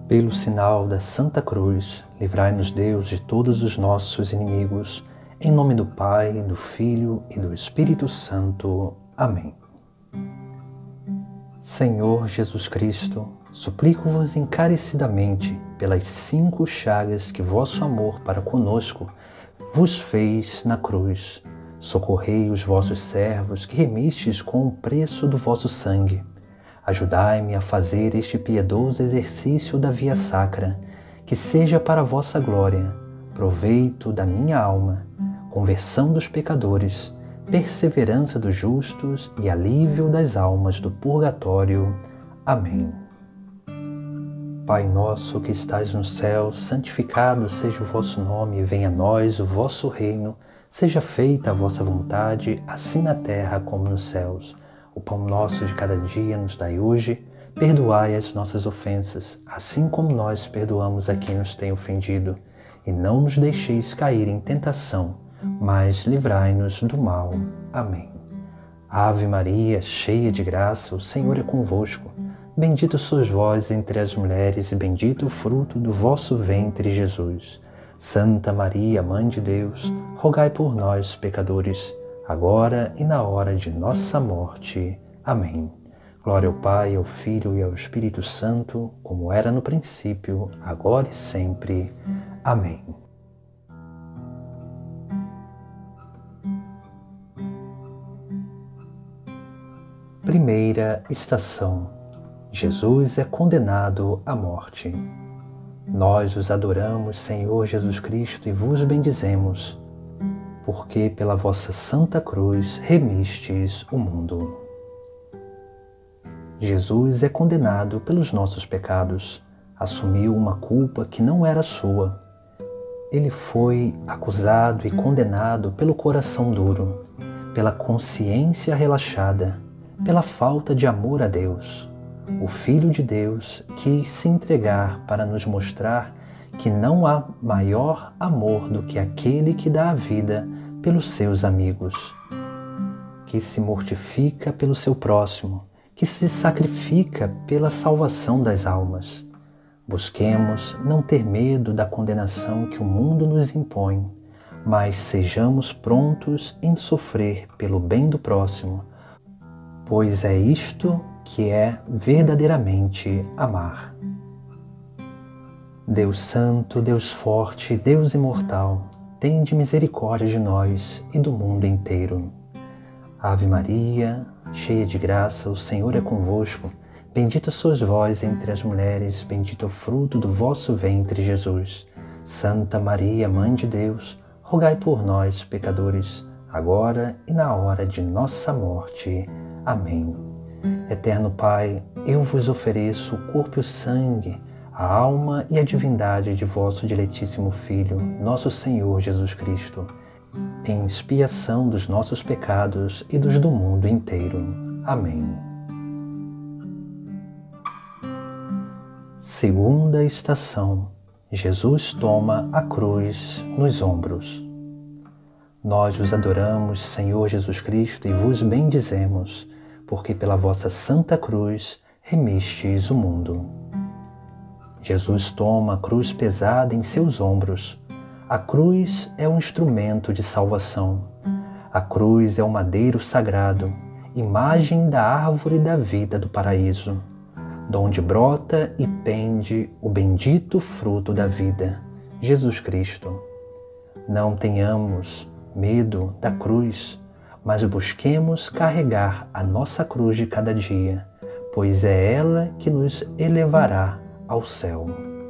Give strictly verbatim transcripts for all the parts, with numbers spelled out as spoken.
Pelo sinal da Santa Cruz, livrai-nos Deus de todos os nossos inimigos, em nome do Pai, do Filho e do Espírito Santo. Amém. Senhor Jesus Cristo, suplico-vos encarecidamente, pelas cinco chagas que vosso amor para conosco vos fez na cruz, socorrei os vossos servos que remistes com o preço do vosso sangue. Ajudai-me a fazer este piedoso exercício da via sacra, que seja para a vossa glória, proveito da minha alma, conversão dos pecadores, perseverança dos justos e alívio das almas do purgatório. Amém. Pai nosso que estais no céu, santificado seja o vosso nome, venha a nós o vosso reino, seja feita a vossa vontade, assim na terra como nos céus. O pão nosso de cada dia nos dai hoje, perdoai as nossas ofensas, assim como nós perdoamos a quem nos tem ofendido, e não nos deixeis cair em tentação, mas livrai-nos do mal. Amém. Ave Maria, cheia de graça, o Senhor é convosco. Bendita sois vós entre as mulheres, e bendito o fruto do vosso ventre, Jesus. Santa Maria, Mãe de Deus, rogai por nós, pecadores, agora e na hora de nossa morte. Amém. Glória ao Pai, ao Filho e ao Espírito Santo, como era no princípio, agora e sempre. Amém. Primeira estação. Jesus é condenado à morte. Nós os adoramos, Senhor Jesus Cristo, e vos bendizemos, porque pela vossa santa cruz remistes o mundo. Jesus é condenado pelos nossos pecados, assumiu uma culpa que não era sua. Ele foi acusado e condenado pelo coração duro, pela consciência relaxada, pela falta de amor a Deus. O Filho de Deus quis se entregar para nos mostrar que não há maior amor do que aquele que dá a vida pelos seus amigos, que se mortifica pelo seu próximo, que se sacrifica pela salvação das almas. Busquemos não ter medo da condenação que o mundo nos impõe, mas sejamos prontos em sofrer pelo bem do próximo, pois é isto que é verdadeiramente amar. Deus Santo, Deus Forte, Deus Imortal, tende misericórdia de nós e do mundo inteiro. Ave Maria, cheia de graça, o Senhor é convosco. Bendita sois vós entre as mulheres, bendito é o fruto do vosso ventre, Jesus. Santa Maria, Mãe de Deus, rogai por nós, pecadores, agora e na hora de nossa morte. Amém. Eterno Pai, eu vos ofereço o corpo e o sangue, a alma e a divindade de vosso diletíssimo Filho, nosso Senhor Jesus Cristo, em expiação dos nossos pecados e dos do mundo inteiro. Amém. Segunda estação. Jesus toma a cruz nos ombros. Nós vos adoramos, Senhor Jesus Cristo, e vos bendizemos, porque pela vossa santa cruz remistes o mundo. Jesus toma a cruz pesada em seus ombros. A cruz é um instrumento de salvação. A cruz é o madeiro sagrado, imagem da árvore da vida do paraíso, donde brota e pende o bendito fruto da vida, Jesus Cristo. Não tenhamos medo da cruz, mas busquemos carregar a nossa cruz de cada dia, pois é ela que nos elevará ao céu.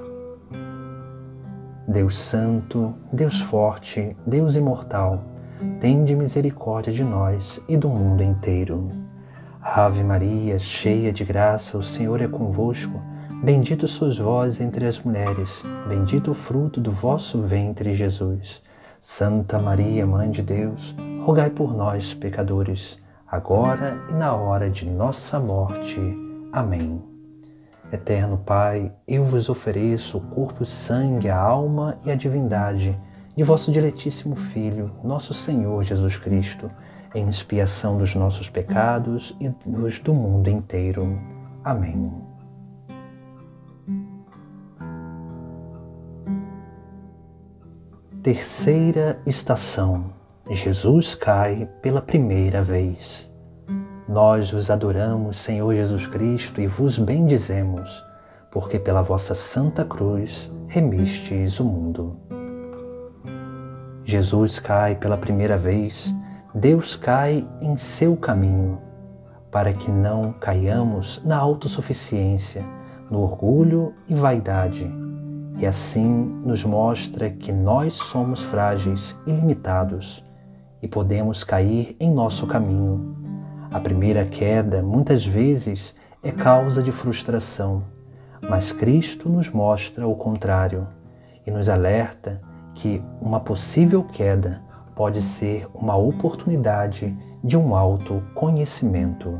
Deus Santo, Deus Forte, Deus Imortal, tende misericórdia de nós e do mundo inteiro. Ave Maria, cheia de graça, o Senhor é convosco. Bendito sois vós entre as mulheres, bendito o fruto do vosso ventre, Jesus. Santa Maria, Mãe de Deus, rogai por nós, pecadores, agora e na hora de nossa morte. Amém. Eterno Pai, eu vos ofereço o corpo, o sangue, a alma e a divindade de vosso diletíssimo Filho, nosso Senhor Jesus Cristo, em expiação dos nossos pecados e dos do mundo inteiro. Amém. Terceira estação. Jesus cai pela primeira vez. Nós vos adoramos, Senhor Jesus Cristo, e vos bendizemos, porque pela vossa santa cruz remistes o mundo. Jesus cai pela primeira vez, Deus cai em seu caminho, para que não caiamos na autossuficiência, no orgulho e vaidade, e assim nos mostra que nós somos frágeis e limitados, e podemos cair em nosso caminho. A primeira queda, muitas vezes, é causa de frustração, mas Cristo nos mostra o contrário e nos alerta que uma possível queda pode ser uma oportunidade de um autoconhecimento.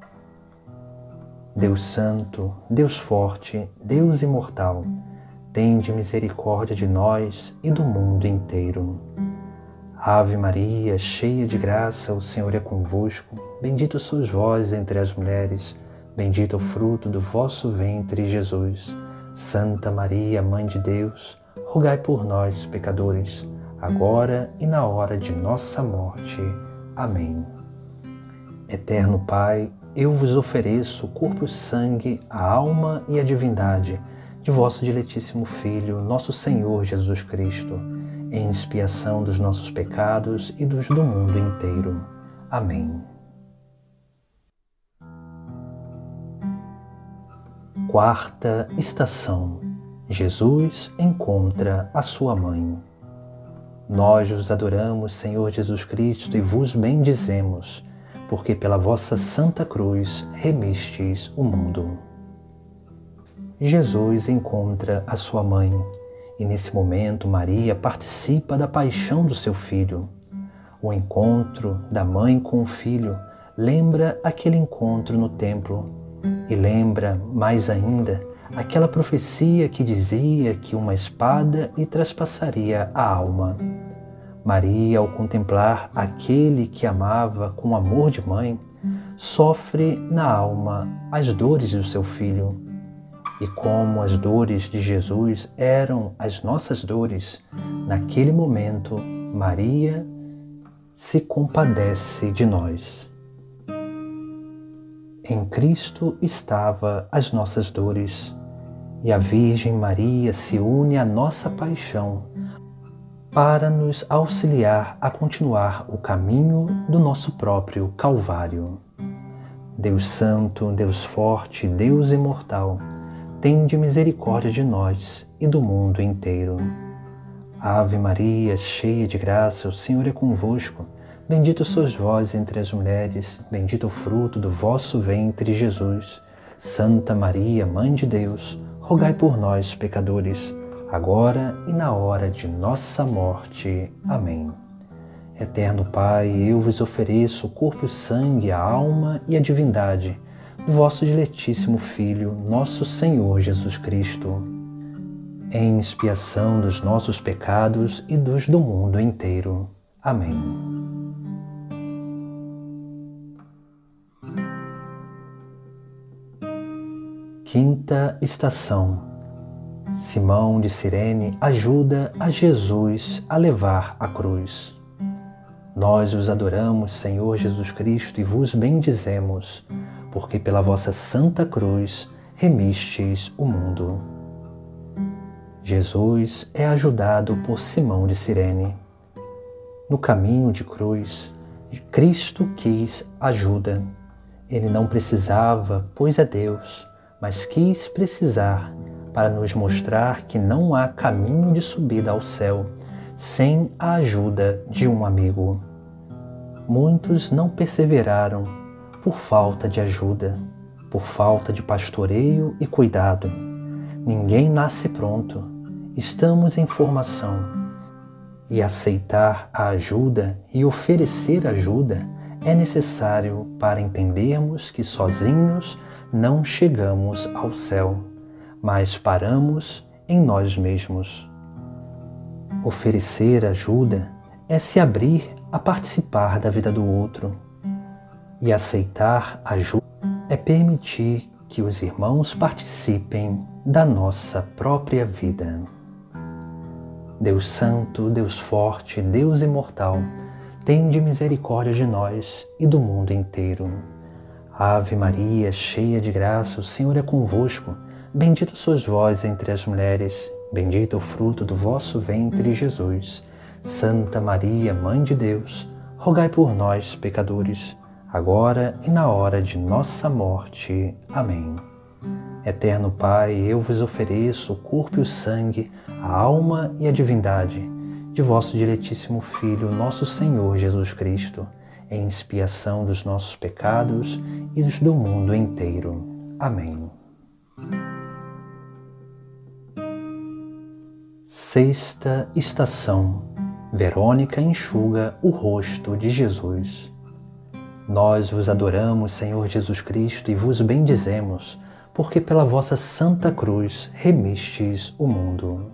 Deus Santo, Deus Forte, Deus Imortal, tende misericórdia de nós e do mundo inteiro. Ave Maria, cheia de graça, o Senhor é convosco. Bendita sois vós entre as mulheres, bendito é o fruto do vosso ventre, Jesus. Santa Maria, Mãe de Deus, rogai por nós, pecadores, agora e na hora de nossa morte. Amém. Eterno Pai, eu vos ofereço o corpo e o sangue, a alma e a divindade de vosso diletíssimo Filho, nosso Senhor Jesus Cristo, em expiação dos nossos pecados e dos do mundo inteiro. Amém. Quarta estação. Jesus encontra a sua mãe. Nós vos adoramos, Senhor Jesus Cristo, e vos bendizemos, porque pela vossa santa cruz remistes o mundo. Jesus encontra a sua mãe, e nesse momento Maria participa da paixão do seu filho. O encontro da mãe com o filho lembra aquele encontro no templo, e lembra, mais ainda, aquela profecia que dizia que uma espada lhe traspassaria a alma. Maria, ao contemplar aquele que amava com amor de mãe, sofre na alma as dores do seu filho. E como as dores de Jesus eram as nossas dores, naquele momento Maria se compadece de nós. Em Cristo estava as nossas dores, e a Virgem Maria se une à nossa paixão para nos auxiliar a continuar o caminho do nosso próprio Calvário. Deus Santo, Deus Forte, Deus Imortal, tende misericórdia de nós e do mundo inteiro. Ave Maria, cheia de graça, o Senhor é convosco. Bendita sois vós entre as mulheres, bendito é o fruto do vosso ventre, Jesus. Santa Maria, Mãe de Deus, rogai por nós, pecadores, agora e na hora de nossa morte. Amém. Eterno Pai, eu vos ofereço o corpo e o sangue, a alma e a divindade do vosso diletíssimo Filho, nosso Senhor Jesus Cristo, em expiação dos nossos pecados e dos do mundo inteiro. Amém. Quinta estação. Simão de Cirene ajuda a Jesus a levar a cruz. Nós vos adoramos, Senhor Jesus Cristo, e vos bendizemos, porque pela vossa santa cruz remistes o mundo. Jesus é ajudado por Simão de Cirene. No caminho de cruz, Cristo quis ajuda. Ele não precisava, pois é Deus, mas quis precisar para nos mostrar que não há caminho de subida ao céu sem a ajuda de um amigo. Muitos não perseveraram por falta de ajuda, por falta de pastoreio e cuidado. Ninguém nasce pronto, estamos em formação. E aceitar a ajuda e oferecer ajuda é necessário para entendermos que sozinhos não chegamos ao céu, mas paramos em nós mesmos. Oferecer ajuda é se abrir a participar da vida do outro, e aceitar ajuda é permitir que os irmãos participem da nossa própria vida. Deus santo, Deus forte, Deus imortal, tende misericórdia de nós e do mundo inteiro. Ave Maria, cheia de graça, o Senhor é convosco. Bendita sois vós entre as mulheres, bendito é o fruto do vosso ventre, Jesus. Santa Maria, Mãe de Deus, rogai por nós, pecadores, agora e na hora de nossa morte. Amém. Eterno Pai, eu vos ofereço o corpo e o sangue, a alma e a divindade de vosso diletíssimo Filho, nosso Senhor Jesus Cristo, em expiação dos nossos pecados e dos do mundo inteiro. Amém. Sexta estação. Verônica enxuga o rosto de Jesus. Nós vos adoramos, Senhor Jesus Cristo, e vos bendizemos, porque pela vossa santa cruz remistes o mundo.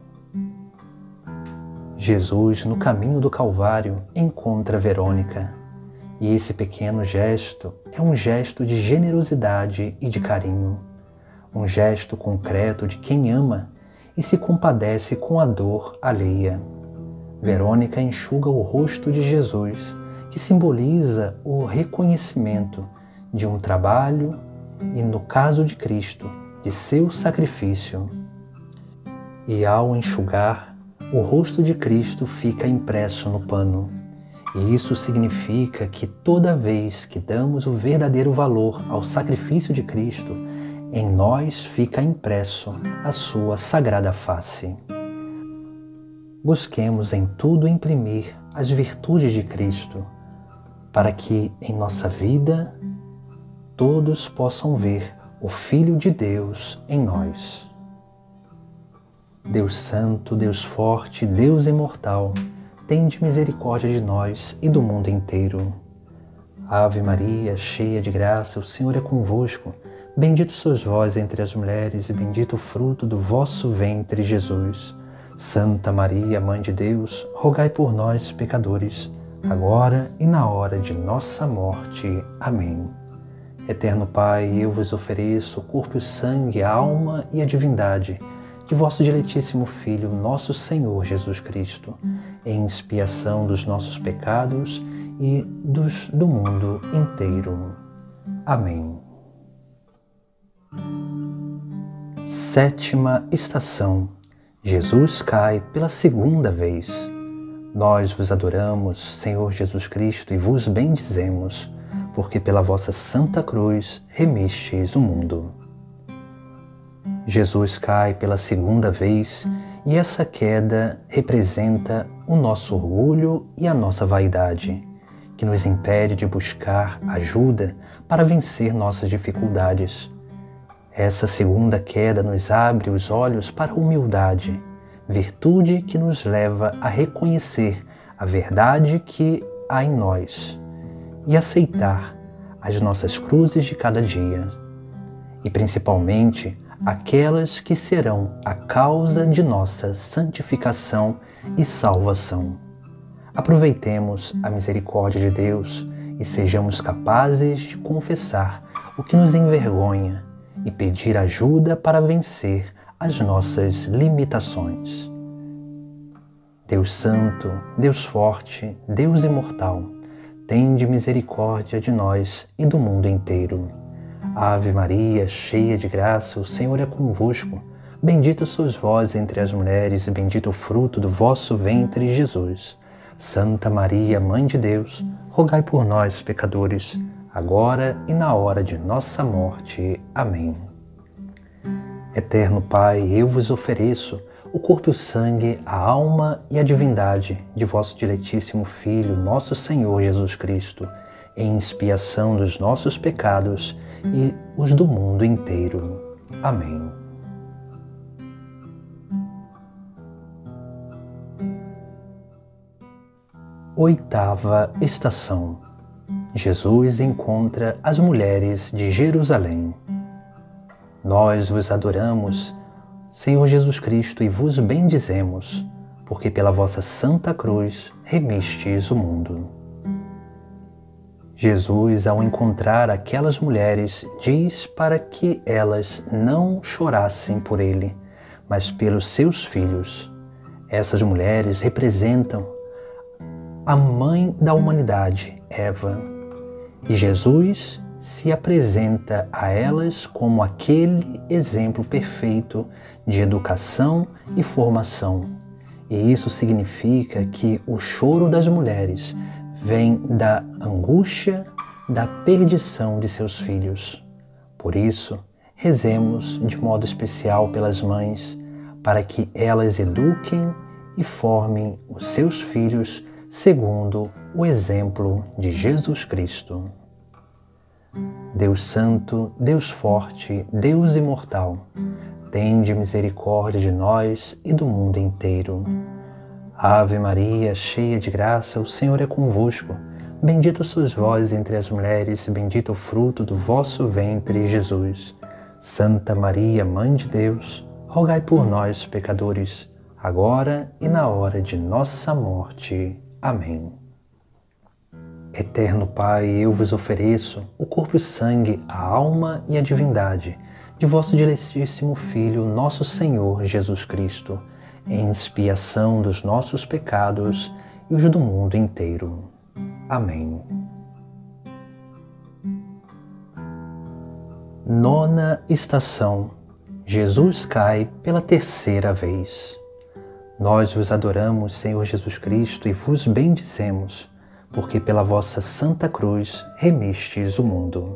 Jesus, no caminho do Calvário, encontra Verônica, e esse pequeno gesto é um gesto de generosidade e de carinho, um gesto concreto de quem ama e se compadece com a dor alheia. Verônica enxuga o rosto de Jesus, que simboliza o reconhecimento de um trabalho e, no caso de Cristo, de seu sacrifício. E ao enxugar, o rosto de Cristo fica impresso no pano. E isso significa que toda vez que damos o verdadeiro valor ao sacrifício de Cristo, em nós fica impresso a sua sagrada face. Busquemos em tudo imprimir as virtudes de Cristo, para que em nossa vida todos possam ver o Filho de Deus em nós. Deus santo, Deus forte, Deus imortal, tende misericórdia de nós e do mundo inteiro. Ave Maria, cheia de graça, o Senhor é convosco. Bendito sois vós entre as mulheres e bendito o fruto do vosso ventre, Jesus. Santa Maria, Mãe de Deus, rogai por nós, pecadores, agora e na hora de nossa morte. Amém. Eterno Pai, eu vos ofereço o corpo e o sangue, a alma e a divindade de vosso diletíssimo Filho, nosso Senhor Jesus Cristo, em expiação dos nossos pecados e dos do mundo inteiro. Amém. Sétima estação. Jesus cai pela segunda vez. Nós vos adoramos, Senhor Jesus Cristo, e vos bendizemos, porque pela vossa santa cruz remistes o mundo. Jesus cai pela segunda vez e essa queda representa o nosso orgulho e a nossa vaidade, que nos impede de buscar ajuda para vencer nossas dificuldades. Essa segunda queda nos abre os olhos para a humildade, virtude que nos leva a reconhecer a verdade que há em nós e aceitar as nossas cruzes de cada dia, e principalmente aquelas que serão a causa de nossa santificação e salvação. Aproveitemos a misericórdia de Deus e sejamos capazes de confessar o que nos envergonha e pedir ajuda para vencer as nossas limitações. Deus santo, Deus forte, Deus imortal, tende misericórdia de nós e do mundo inteiro. Ave Maria, cheia de graça, o Senhor é convosco. Bendita sois vós entre as mulheres e bendito o fruto do vosso ventre, Jesus. Santa Maria, Mãe de Deus, rogai por nós, pecadores, agora e na hora de nossa morte. Amém. Eterno Pai, eu vos ofereço o corpo e o sangue, a alma e a divindade de vosso diletíssimo Filho, nosso Senhor Jesus Cristo, em expiação dos nossos pecados e os do mundo inteiro. Amém. Oitava estação. Jesus encontra as mulheres de Jerusalém. Nós vos adoramos, Senhor Jesus Cristo, e vos bendizemos, porque pela vossa santa cruz remistes o mundo. Jesus, ao encontrar aquelas mulheres, diz para que elas não chorassem por ele, mas pelos seus filhos. Essas mulheres representam a mãe da humanidade, Eva, e Jesus se apresenta a elas como aquele exemplo perfeito de educação e formação. E isso significa que o choro das mulheres vem da angústia, da perdição de seus filhos. Por isso, rezemos de modo especial pelas mães, para que elas eduquem e formem os seus filhos segundo o exemplo de Jesus Cristo. Deus Santo, Deus Forte, Deus Imortal, tende misericórdia de nós e do mundo inteiro. Ave Maria, cheia de graça, o Senhor é convosco. Bendita sois vós entre as mulheres, bendito o fruto do vosso ventre, Jesus. Santa Maria, Mãe de Deus, rogai por nós, pecadores, agora e na hora de nossa morte. Amém. Eterno Pai, eu vos ofereço o corpo e o sangue, a alma e a divindade de vosso diletíssimo Filho, nosso Senhor Jesus Cristo, em expiação dos nossos pecados e os do mundo inteiro. Amém. Nona estação. Jesus cai pela terceira vez. Nós vos adoramos, Senhor Jesus Cristo, e vos bendizemos, porque pela vossa Santa Cruz remistes o mundo.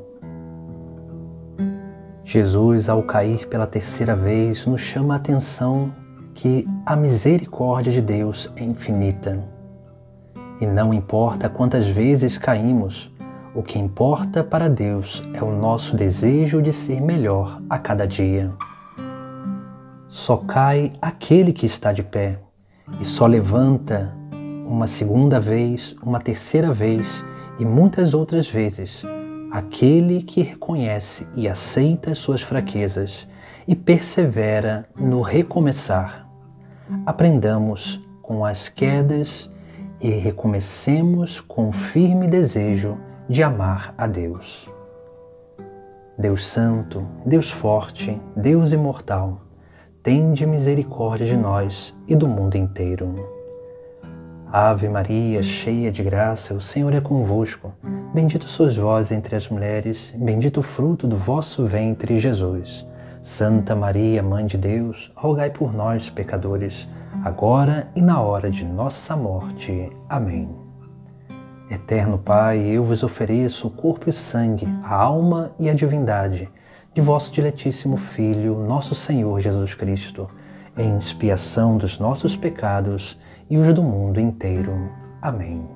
Jesus, ao cair pela terceira vez, nos chama a atenção que a misericórdia de Deus é infinita. E não importa quantas vezes caímos, o que importa para Deus é o nosso desejo de ser melhor a cada dia. Só cai aquele que está de pé, e só levanta uma segunda vez, uma terceira vez e muitas outras vezes aquele que reconhece e aceita as suas fraquezas e persevera no recomeçar. Aprendamos com as quedas e recomecemos com firme desejo de amar a Deus. Deus Santo, Deus Forte, Deus Imortal, tende misericórdia de nós e do mundo inteiro. Ave Maria, cheia de graça, o Senhor é convosco. Bendito sois vós entre as mulheres, bendito o fruto do vosso ventre, Jesus. Santa Maria, Mãe de Deus, rogai por nós, pecadores, agora e na hora de nossa morte. Amém. Eterno Pai, eu vos ofereço o corpo e o sangue, a alma e a divindade de vosso diletíssimo Filho, nosso Senhor Jesus Cristo, em expiação dos nossos pecados e os do mundo inteiro. Amém.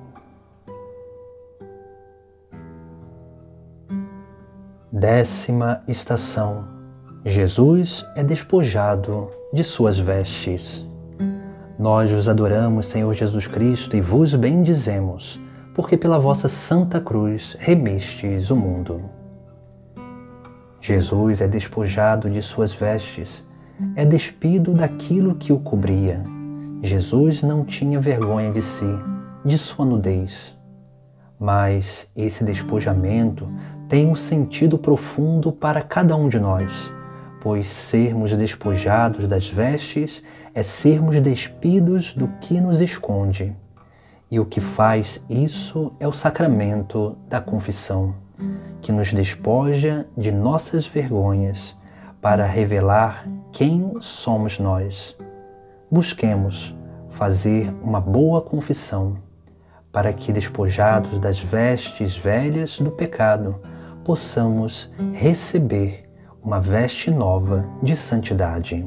Décima estação. Jesus é despojado de suas vestes. Nós vos adoramos, Senhor Jesus Cristo, e vos bendizemos, porque pela vossa Santa Cruz remistes o mundo. Jesus é despojado de suas vestes, é despido daquilo que o cobria. Jesus não tinha vergonha de si, de sua nudez. Mas esse despojamento tem um sentido profundo para cada um de nós, pois sermos despojados das vestes é sermos despidos do que nos esconde. E o que faz isso é o sacramento da confissão, que nos despoja de nossas vergonhas para revelar quem somos nós. Busquemos fazer uma boa confissão, para que, despojados das vestes velhas do pecado, possamos receber uma veste nova de santidade.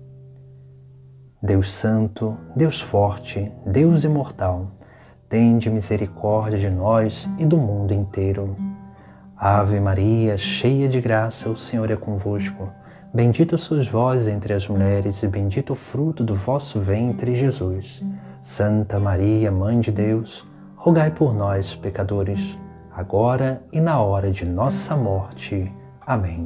Deus Santo, Deus Forte, Deus Imortal, tende misericórdia de nós e do mundo inteiro. Ave Maria, cheia de graça, o Senhor é convosco. Bendita sois vós entre as mulheres, e bendito o fruto do vosso ventre, Jesus. Santa Maria, Mãe de Deus, rogai por nós, pecadores, agora e na hora de nossa morte. Amém.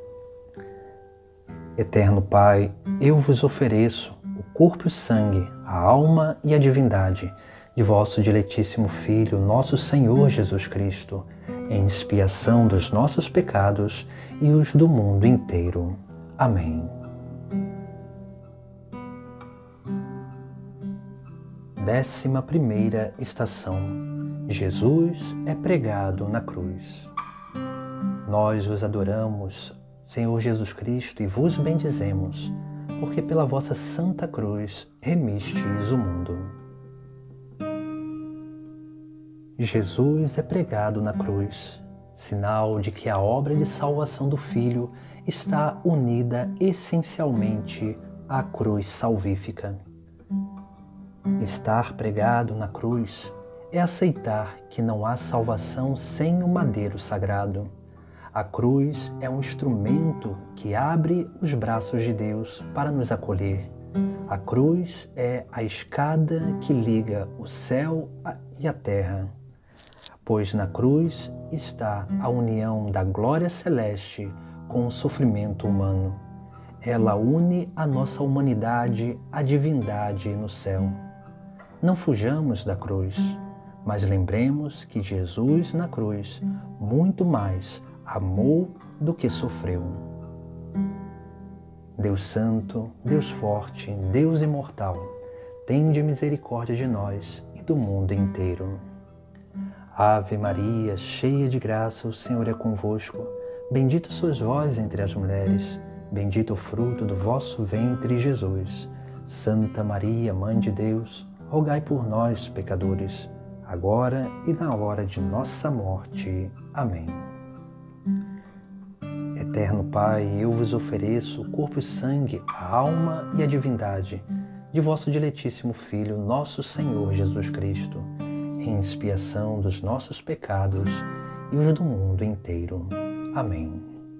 Eterno Pai, eu vos ofereço o corpo e o sangue, a alma e a divindade de vosso diletíssimo Filho, nosso Senhor Jesus Cristo, em expiação dos nossos pecados e os do mundo inteiro. Amém. Décima primeira estação. Jesus é pregado na cruz. Nós vos adoramos, Senhor Jesus Cristo, e vos bendizemos, porque pela vossa santa cruz remistes o mundo. Jesus é pregado na cruz, sinal de que a obra de salvação do Filho está unida essencialmente à cruz salvífica. Estar pregado na cruz é aceitar que não há salvação sem o madeiro sagrado. A cruz é um instrumento que abre os braços de Deus para nos acolher. A cruz é a escada que liga o céu e a terra, pois na cruz está a união da glória celeste com o sofrimento humano. Ela une a nossa humanidade à divindade no céu. Não fujamos da cruz, mas lembremos que Jesus na cruz muito mais amou do que sofreu. Deus Santo, Deus Forte, Deus Imortal, tende misericórdia de nós e do mundo inteiro. Ave Maria, cheia de graça, o Senhor é convosco. Bendita sois vós entre as mulheres, bendito o fruto do vosso ventre, Jesus. Santa Maria, Mãe de Deus, rogai por nós, pecadores, agora e na hora de nossa morte. Amém. Eterno Pai, eu vos ofereço o corpo e sangue, a alma e a divindade de vosso diletíssimo Filho, nosso Senhor Jesus Cristo, em expiação dos nossos pecados e os do mundo inteiro. Amém.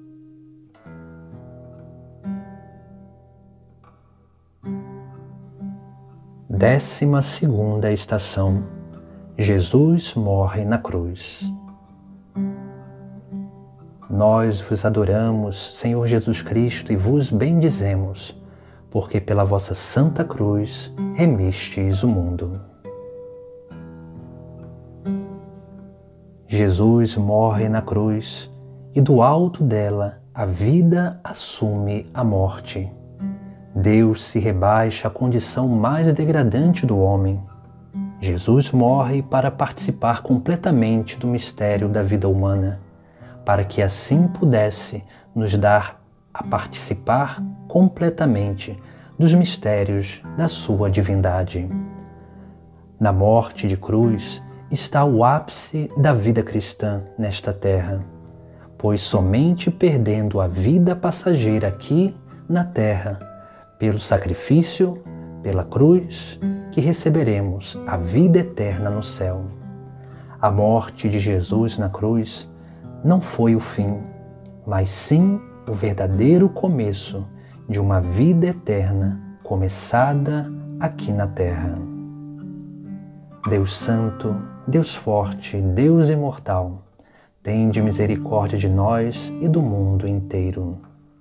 Décima segunda estação. Jesus morre na cruz. Nós vos adoramos, Senhor Jesus Cristo, e vos bendizemos, porque pela vossa santa cruz remistes o mundo. Jesus morre na cruz, e do alto dela a vida assume a morte. Deus se rebaixa à condição mais degradante do homem. Jesus morre para participar completamente do mistério da vida humana, para que assim pudesse nos dar a participar completamente dos mistérios da sua divindade. Na morte de cruz está o ápice da vida cristã nesta terra, pois somente perdendo a vida passageira aqui na terra, pelo sacrifício, pela cruz, que receberemos a vida eterna no céu. A morte de Jesus na cruz não foi o fim, mas sim o verdadeiro começo de uma vida eterna começada aqui na terra. Deus Santo, Deus Forte, Deus Imortal, tende misericórdia de nós e do mundo inteiro.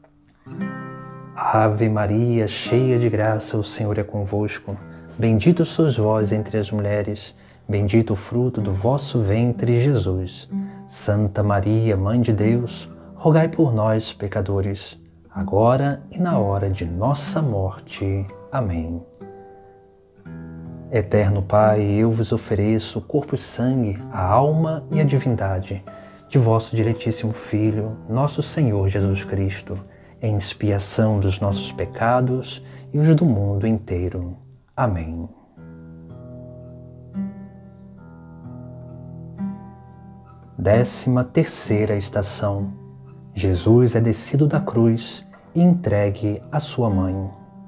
Ave Maria, cheia de graça, o Senhor é convosco. Bendita sois vós entre as mulheres, bendito o fruto do vosso ventre, Jesus. Santa Maria, Mãe de Deus, rogai por nós, pecadores, agora e na hora de nossa morte. Amém. Eterno Pai, eu vos ofereço o corpo e sangue, a alma e a divindade de vosso diletíssimo Filho, nosso Senhor Jesus Cristo, em expiação dos nossos pecados e os do mundo inteiro. Amém. Décima terceira estação. Jesus é descido da cruz e entregue à sua mãe.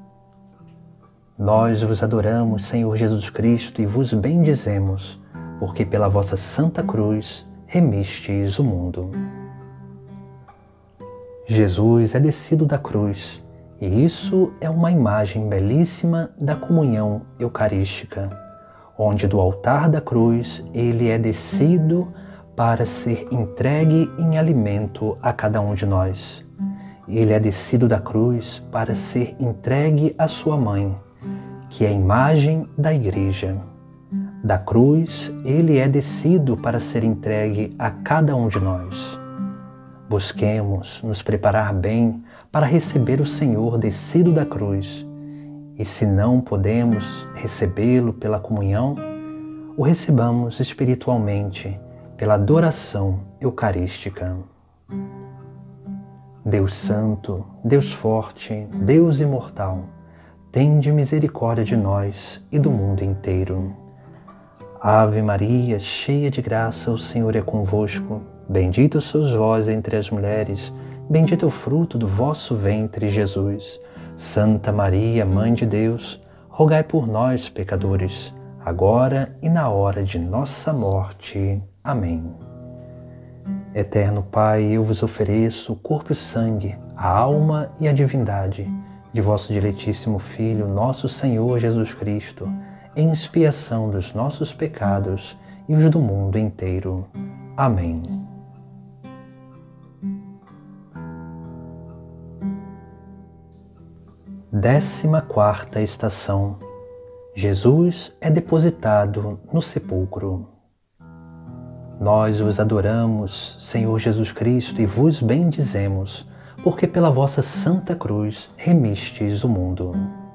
Nós vos adoramos, Senhor Jesus Cristo, e vos bendizemos, porque pela vossa santa cruz remistes o mundo. Jesus é descido da cruz, e isso é uma imagem belíssima da comunhão eucarística, onde do altar da cruz ele é descido para ser entregue em alimento a cada um de nós. Ele é descido da cruz para ser entregue à sua mãe, que é a imagem da Igreja. Da cruz, ele é descido para ser entregue a cada um de nós. Busquemos nos preparar bem para receber o Senhor descido da cruz E se não podemos recebê-lo pela comunhão, o recebamos espiritualmente pela adoração eucarística. Deus Santo, Deus Forte, Deus Imortal, tende misericórdia de nós e do mundo inteiro. Ave Maria, cheia de graça, o Senhor é convosco. Bendita sois vós entre as mulheres, bendito é o fruto do vosso ventre, Jesus. Santa Maria, Mãe de Deus, rogai por nós, pecadores, agora e na hora de nossa morte. Amém. Eterno Pai, eu vos ofereço o corpo e o sangue, a alma e a divindade de vosso diletíssimo Filho, nosso Senhor Jesus Cristo, em expiação dos nossos pecados e os do mundo inteiro. Amém. Décima quarta estação. Jesus é depositado no sepulcro. Nós vos adoramos, Senhor Jesus Cristo, e vos bendizemos, porque pela vossa santa cruz remistes o mundo.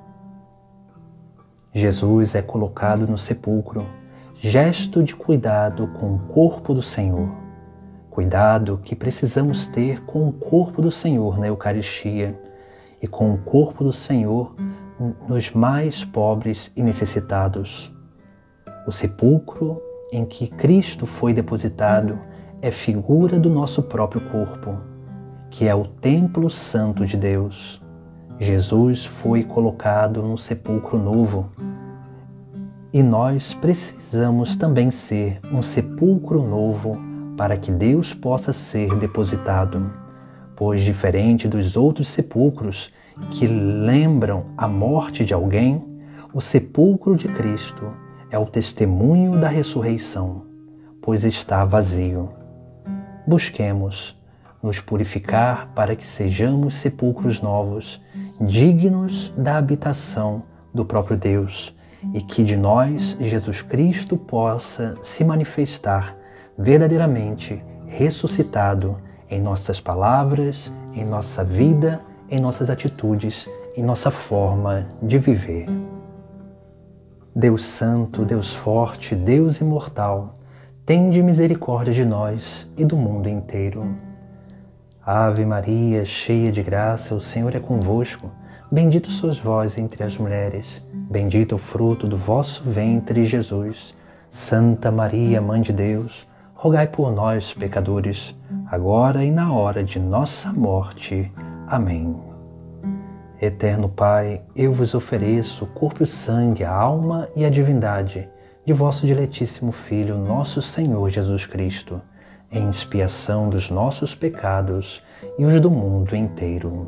Jesus é colocado no sepulcro, gesto de cuidado com o corpo do Senhor. Cuidado que precisamos ter com o corpo do Senhor na Eucaristia e com o corpo do Senhor nos mais pobres e necessitados. O sepulcro em que Cristo foi depositado é figura do nosso próprio corpo, que é o templo santo de Deus. Jesus foi colocado num sepulcro novo e nós precisamos também ser um sepulcro novo para que Deus possa ser depositado, pois diferente dos outros sepulcros que lembram a morte de alguém, o sepulcro de Cristo é o testemunho da ressurreição, pois está vazio. Busquemos nos purificar para que sejamos sepulcros novos, dignos da habitação do próprio Deus, e que de nós Jesus Cristo possa se manifestar verdadeiramente ressuscitado em nossas palavras, em nossa vida, em nossas atitudes, em nossa forma de viver. Deus Santo, Deus Forte, Deus Imortal, tende misericórdia de nós e do mundo inteiro. Ave Maria, cheia de graça, o Senhor é convosco. Bendito sois vós entre as mulheres, bendito é o fruto do vosso ventre, Jesus. Santa Maria, Mãe de Deus, rogai por nós, pecadores, agora e na hora de nossa morte. Amém. Eterno Pai, eu vos ofereço o corpo e o sangue, a alma e a divindade de vosso diletíssimo Filho, nosso Senhor Jesus Cristo, em expiação dos nossos pecados e os do mundo inteiro.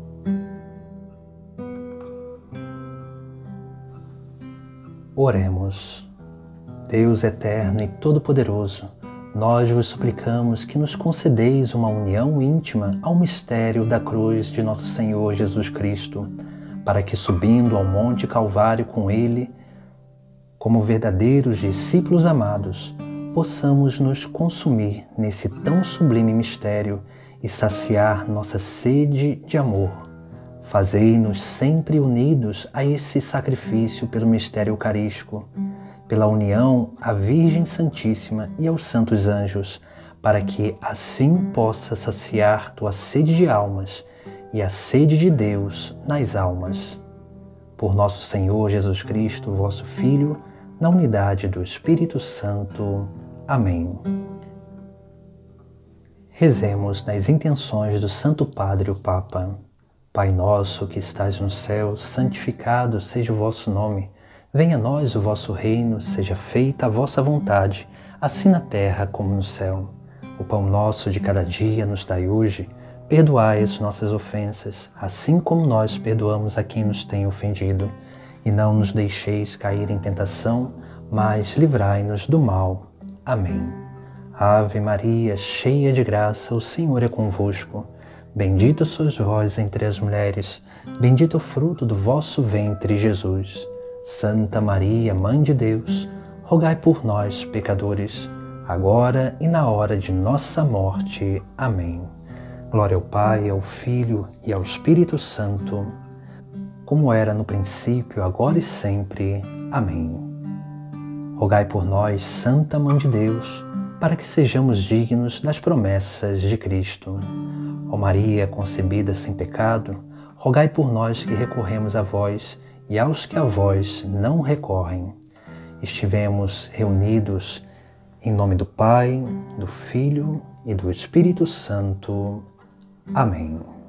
Oremos. Deus eterno e todo-poderoso, nós vos suplicamos que nos concedeis uma união íntima ao mistério da cruz de nosso Senhor Jesus Cristo, para que, subindo ao Monte Calvário com Ele, como verdadeiros discípulos amados, possamos nos consumir nesse tão sublime mistério e saciar nossa sede de amor. Fazei-nos sempre unidos a esse sacrifício pelo mistério eucarístico, pela união à Virgem Santíssima e aos santos anjos, para que assim possa saciar tua sede de almas e a sede de Deus nas almas. Por nosso Senhor Jesus Cristo, vosso Filho, na unidade do Espírito Santo. Amém. Rezemos nas intenções do Santo Padre o Papa. Pai nosso que estais no céu, santificado seja o vosso nome. Venha a nós o vosso reino, seja feita a vossa vontade, assim na terra como no céu. O pão nosso de cada dia nos dai hoje. Perdoai as nossas ofensas, assim como nós perdoamos a quem nos tem ofendido. E não nos deixeis cair em tentação, mas livrai-nos do mal. Amém. Ave Maria, cheia de graça, o Senhor é convosco. Bendita sois vós entre as mulheres, bendito é o fruto do vosso ventre, Jesus. Santa Maria, Mãe de Deus, rogai por nós, pecadores, agora e na hora de nossa morte. Amém. Glória ao Pai, ao Filho e ao Espírito Santo, como era no princípio, agora e sempre. Amém. Rogai por nós, Santa Mãe de Deus, para que sejamos dignos das promessas de Cristo. Ó Maria, concebida sem pecado, rogai por nós que recorremos a vós e aos que a vós não recorrem. Estivemos reunidos em nome do Pai, do Filho e do Espírito Santo. Amém.